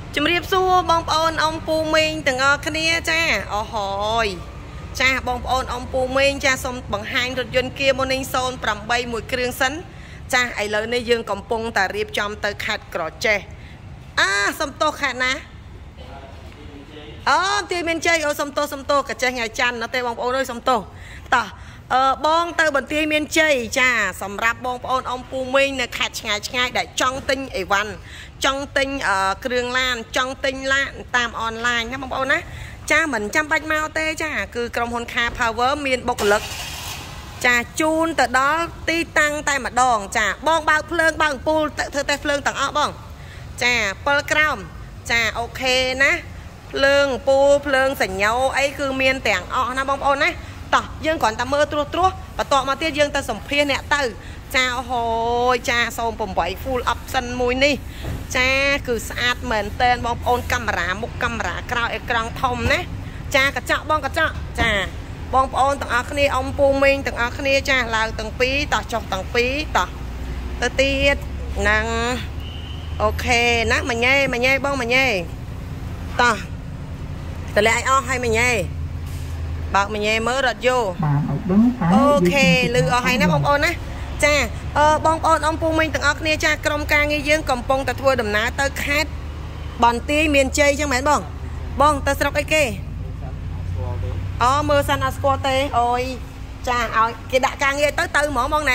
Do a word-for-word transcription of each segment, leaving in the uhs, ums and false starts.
ជំរាបសួរបងប្អូនអំពូមីងទាំងអស់គ្នាចាអូហើយចាបងប្អូនអំពូមីងចាសូមបង្ហាញរថយន្ត Kia Morning ศูนย์ แปด មួយគ្រឿងសិនចាឥឡូវនេះយើងកំពុងតែរៀបចំទៅខេត្តក្រចេះអាសំទោសខេត្តណាអូទីមានជ័យអូសំទោសសំទោសកចេះថ្ងៃច័ន្ទណាទេបងប្អូនអើយសំទោសតោះអឺបងទៅបន្ទាយមានជ័យចាសម្រាប់បងប្អូនអំពូមីងនៅខេត្តឆ្ងាយឆ្ងាយដែលចង់ទិញអីវ៉ាន់ចង់ទិញគ្រឿងឡានចង់ទិញឡានតាមអនឡាញណាបងប្អូនណាចាមិនចាំបាច់មកទេចាគឺក្រុមហ៊ុន Car Power មានបុគ្គលិកចាជូនទៅដល់ទីតាំងតែម្ដងចាបងបើកភ្លើងបើកអំពូលធ្វើតេស្តភ្លើងទាំងអស់បងចាពិលក្រោមចាអូខេណាភ្លើងអំពូលភ្លើងសញ្ញោអីគឺមានទាំងអស់ណាបងប្អូនណាតោះយើងគ្រាន់តែមើលត្រួសត្រាសបន្ទាប់មកទៀតយើងទៅសម្ភាសអ្នកទៅចាអូហូយចាសូមeight full option មួយនេះចាគឺស្អាតមែនតើបងប្អូនកាមេរ៉ាមុខកាមេរ៉ាក្រោយអេក្រង់ធំណាចាកញ្ចក់បងកញ្ចក់ចាបងប្អូនទាំងអស់គ្នាអំពូមីងទាំងអស់គ្នាចាឡើងទាំងពីរតោះចុះទាំងពីរតោះទៅទៀតហ្នឹងអូខេណាមញ៉េមញ៉េបងមញ៉េតោះតលាក់ឲ្យអស់ហើយមញ៉េបើកម្ញេមើលរត់យោអូខេលឺអស់ហើយណាបងប្អូនណាចាអឺបងប្អូនអំពូមីងទាំងអស់គ្នាចាក្រុមការងារយើងកំពុងតែធ្វើដំណើរទៅខេត្តបន្ទាយមានជ័យចឹងមែនបងបងទៅស្រុកអីគេអូមើលសិនអត់ស្គាល់ទេអូយចាឲ្យគេដាក់ការងារទៅទៅហ្មងបងណា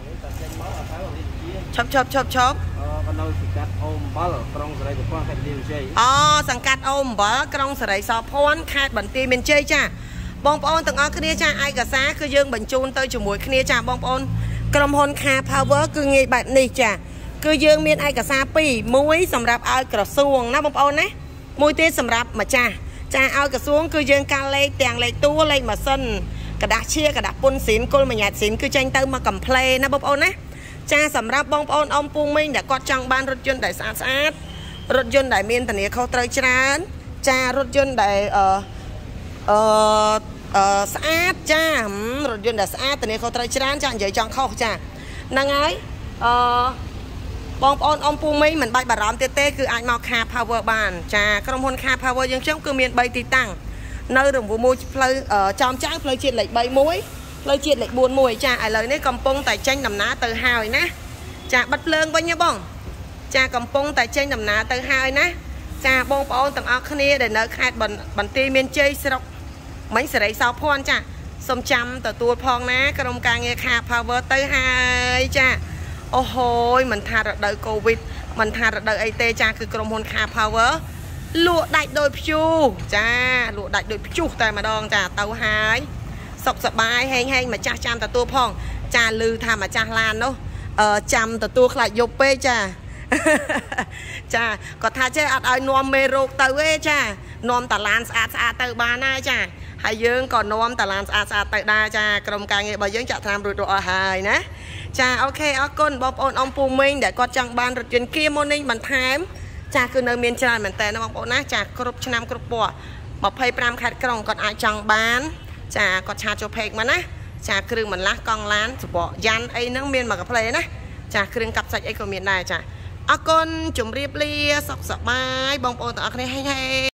ឈប់ឈប់ឈប់ឈប់អូនៅសង្កាត់អូអំបលក្រុងសេរីសភ័ណ្ឌខេត្តបន្ទាយមានជ័យអូសង្កាត់អូអំបលក្រុងសេរីសភ័ណ្ឌខេត្តបន្ទាយមានជ័យចាបងប្អូនទាំងអស់គ្នាចាឯកសារគឺយើងបញ្ជូនទៅជាមួយគ្នាចាបងប្អូនក្រុមហ៊ុន Car Power គឺងាយបែបនេះចាគឺយើងមានឯកសារពីរមួយសម្រាប់ឲ្យក្រសួងណាបងប្អូនណាមួយទៀតសម្រាប់ម្ចាស់ចាឲ្យក្រសួងគឺយើងការលេខទាំងលេខតួលេខម៉ាស៊ីនកដាស់ជាកដាស់ពុនស៊ីនគុលមញ្ញាតស៊ីនគឺចេញទៅមកកំ pl េណាបងប្អូនណាចាសម្រាប់បងប្អូនអំពូមីងដែលគាត់ចង់បានរថយន្តដែលស្អាតស្អាតរថយន្តដែលមានធានាខុសត្រូវច្រើនចារថយន្តដែលអឺអឺអឺស្អាតចារថយន្តដែលស្អាតធានាខុសត្រូវច្រើនចានិយាយចង់ខុសចាហ្នឹងហើយអឺបងប្អូនអំពូមីងមិនបាច់បារម្ភទៀតទេគឺអាចមក Car Power បានចាក្រុមហ៊ុន Car Power យើងខ្ញុំគឺមាន3ទីតាំងនៅរង្វង់មួយផ្លូវចំចៅផ្លូវជាតិលេខ三មួយផ្លូវជាតិលេខbốnមួយចាឥឡូវនេះកំពុងតែចេញដំណើរទៅហើយណាចាបិទភ្លើងវិញណាបងចាកំពុងតែចេញដំណើរទៅហើយណាចាបងប្អូនទាំងអស់គ្នាដែលនៅខេត្តបន្ទាយមានជ័យស្រុកមិញសេរីសោភ័ណ្ឌចាសូមចាំទទួលផងណាក្រុមការងារ Car Power ទៅហើយចាអូហូយមិនថារដូវកូវីដមិនថារដូវអីទេចាគឺក្រុមហ៊ុន Car Power លក់ដាច់ដោយព្យុះចាលក់ដាច់ដោយព្យុះតែម្ដងចាទៅហើយសុខសប្បាយហេងហេងម្ចាស់ចាំទទួលផងចាឮថាម្ចាស់ឡាននោះអឺចាំទទួលខ្លាចយប់ពេកចាចាគាត់ថាចេះអត់ឲ្យនាំមេរោគទៅទេចានាំតាឡានស្អាតស្អាតទៅបានហើយចាហើយយើងក៏នាំតាឡានស្អាតស្អាតទៅដែរចាក្រុមការងាររបស់យើងចាក់ថ្នាំរួចរាល់អស់ហើយណាចាអូខេអរគុណបងប្អូនអំពូមីងដែលគាត់ចង់បានរថយន្ត Kia Morning បន្ថែមចាគឺនៅមានច្រើនមែនតើណាបងប្អូនណាចាគ្រប់ឆ្នាំគ្រប់ពណ៌25ខេត្តក្រុងគាត់អាចចង់បានចាគាត់ឆាចូលពេកមកណាចាគ្រឿងបន្លាស់កង់ឡានសបកយ៉ាន់អីហ្នឹងមានមកកាផ្លេណាចាគ្រឿងកាប់សាច់អីក៏មានដែរចាអរគុណជម្រាបលាសុខសប្បាយបងប្អូនទាំងអស់គ្នាហេហេ